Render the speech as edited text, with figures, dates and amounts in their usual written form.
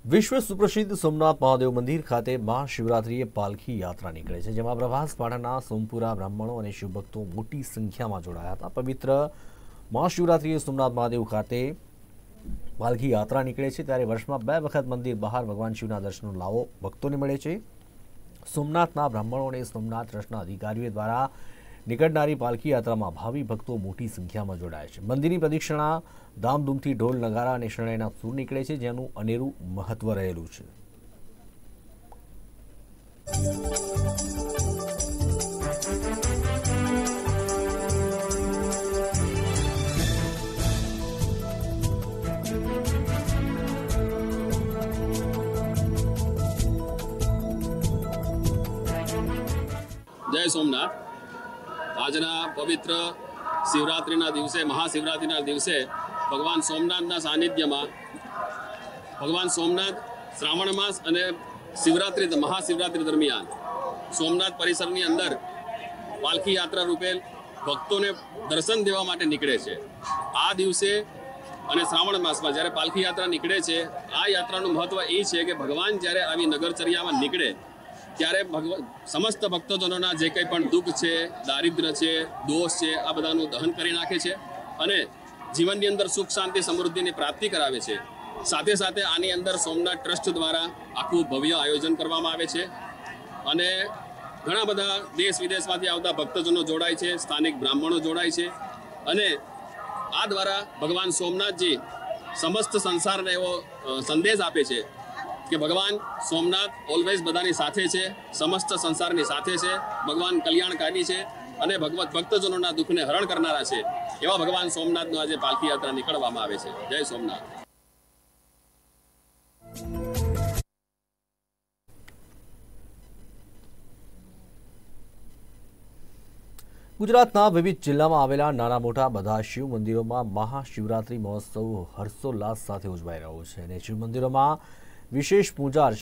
વિશ્વ સુપ્રસિદ્ધ સોમનાથ મહાદેવ મંદિર ખાતે મહાશિવરાત્રિએ પાલખી યાત્રા નીકળે છે, જેમાં પ્રભાસ પાટણના સોમપુરા બ્રાહ્મણો અને શિવભક્તો મોટી સંખ્યામાં જોડાયા હતા। પવિત્ર મહાશિવરાત્રિએ સોમનાથ મહાદેવ ખાતે પાલખી યાત્રા નીકળે છે, ત્યારે વર્ષમાં 2 વખત મંદિર બહાર ભગવાન શિવના દર્શનનો લાવો ભક્તોને મળે છે। સોમનાથના બ્રાહ્મણો અને સોમનાથ ટ્રસ્ટના અધિકારીઓ દ્વારા નીકળનારી પાલખી યાત્રામાં ભાવિ ભક્તો મોટી સંખ્યામાં જોડાય છે। મંદિરની પ્રદક્ષિણા ધામધૂમથી ઢોલ નગારા અને શરણાઈના સૂર નીકળે છે, જેનું અનેરું મહત્વ રહેલું છે। जय सोमनाथ। આજના પવિત્ર શિવરાત્રિના દિવસે મહાશિવરાત્રિના દિવસે ભગવાન સોમનાથના સાનિધ્યમાં ભગવાન સોમનાથ શ્રાવણ માસ અને શિવરાત્રિ મહાશિવરાત્રિ દરમિયાન સોમનાથ પરિસરની અંદર પાલખી યાત્રા રૂપે ભક્તોને દર્શન દેવા માટે નીકળે છે। આ દિવસે અને શ્રાવણ માસમાં જ્યારે પાલખી યાત્રા નીકળે છે, આ યાત્રાનું મહત્વ એ છે કે ભગવાન જ્યારે આવી નગરચર્યામાં નીકળે ત્યારે સમસ્ત ભક્તજનોના જે કંઈ પણ દુઃખ છે, દારિદ્ર્ય છે, દોષ છે, આ બધાનું દહન કરી નાખે છે અને જીવનની અંદર સુખ શાંતિ સમૃદ્ધિની પ્રાપ્તિ કરાવે છે। સાથે સાથે આની અંદર સોમનાથ ટ્રસ્ટ દ્વારા આખું ભવ્ય આયોજન કરવામાં આવે છે અને ઘણા બધા દેશ વિદેશમાંથી આવતા ભક્તજનો જોડાય છે, સ્થાનિક બ્રાહ્મણો જોડાય છે અને આ દ્વારા ભગવાન સોમનાથજી સમસ્ત સંસારને એવો સંદેશ આપે છે કે ભગવાન સોમનાથ ઓલવેઝ બધાની સાથે છે, સમસ્ત સંસારની સાથે છે, ભગવાન કલ્યાણકારી છે અને ભક્તજનોના દુઃખને હરણ કરનારા છે। એવા ભગવાન સોમનાથનો આજે પાલખી યાત્રા નીકળવામાં આવે છે। જય સોમનાથ। ગુજરાતના વિવિધ જિલ્લામાં આવેલા નાના મોટા બધા શિવ મંદિરોમાં મહાશિવરાત્રિ મહોત્સવ હર્ષોલ્લાસ સાથે ઉજવાઈ રહ્યો છે અને શિવ મંદિરોમાં વિશેષ પૂજા